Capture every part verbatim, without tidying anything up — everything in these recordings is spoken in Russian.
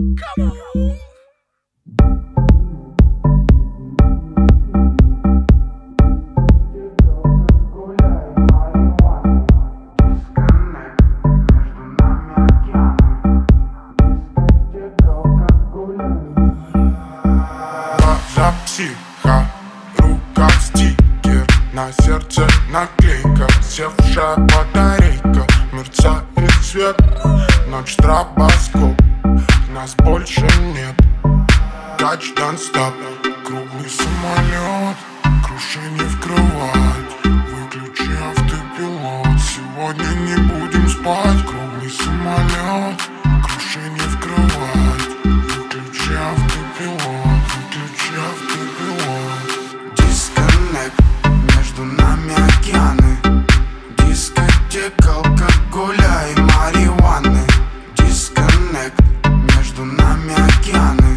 Психа, рука стикер, на сердце наклейка, севшая батарейка, мерцает свет, ночь стробоскоп, нас больше нет. Тач донстап, круглый самолет, крушение в кровать, выключи автопилот, сегодня не будем спать. Круглый самолет, крушение в кровать, выключи автопилот, выключи автопилот. Дисконнект, между нами океаны, дискотека алкоголя и марихуаны. Дисконнект, между нами океаны,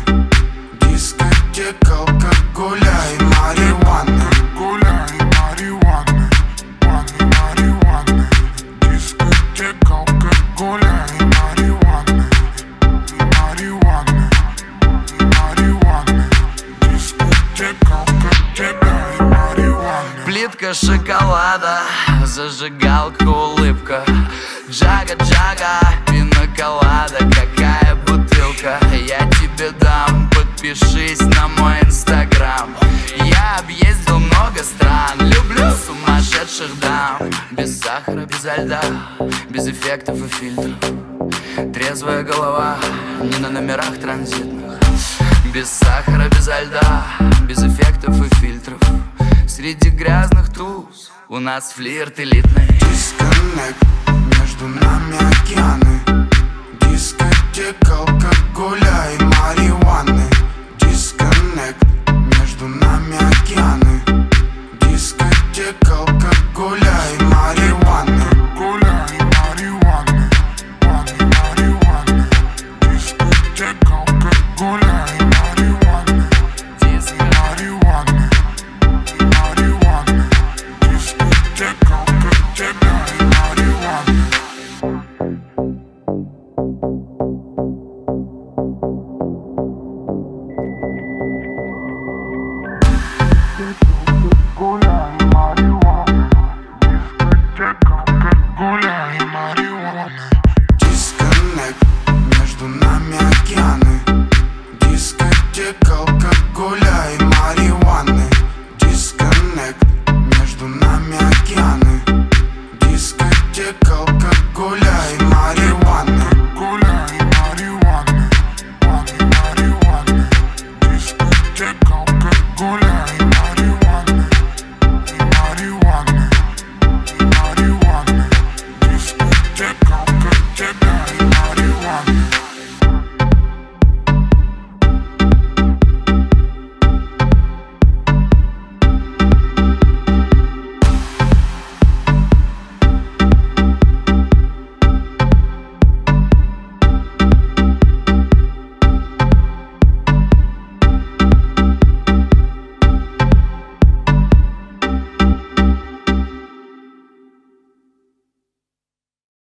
дискотека алкоголя и марихуаны. Алкоголя и марихуаны, ваны, марихуаны. Дискотека алкоголя и марихуаны, и марихуаны, и марихуаны. Дискотека алкоголя и марихуаны. Плитка шоколада, зажигалка, улыбка, джага-джага, пина-колада, какая бутылка. Я тебе дам, подпишись на мой инстаграм. Я объездил много стран, люблю сумасшедших дам. Без сахара, безо льда, без эффектов и фильтров. Трезвая голова, не на номерах транзитных. Без сахара, безо льда, без эффектов и фильтров. Среди грязных туз у нас флирт элитный. Дисконнект, между нами океаны, дискотека алкоголя и марихуаны. Дисконнект, между нами океаны, дискотека алкоголя и марихуаны. Алкоголя и марихуаны, ваны, марихуаны. Дискотека алкоголя и марихуаны, Диско. марихуаны, марихуаны. Дискотека алкоголя и марихуаны. Алкоголя и марихуаны, дискотека алкоголя и марихуаны. Дисконнект, между нами океаны, дискотека алкоголя и марихуаны. Дисконнект, между нами океаны, дискотека алкоголя и марихуаны. Алкоголя и марихуаны, ваны, марихуаны. Дискотека алкоголя и марихуаны, и марихуаны, и марихуаны. Дискотека алкоголя.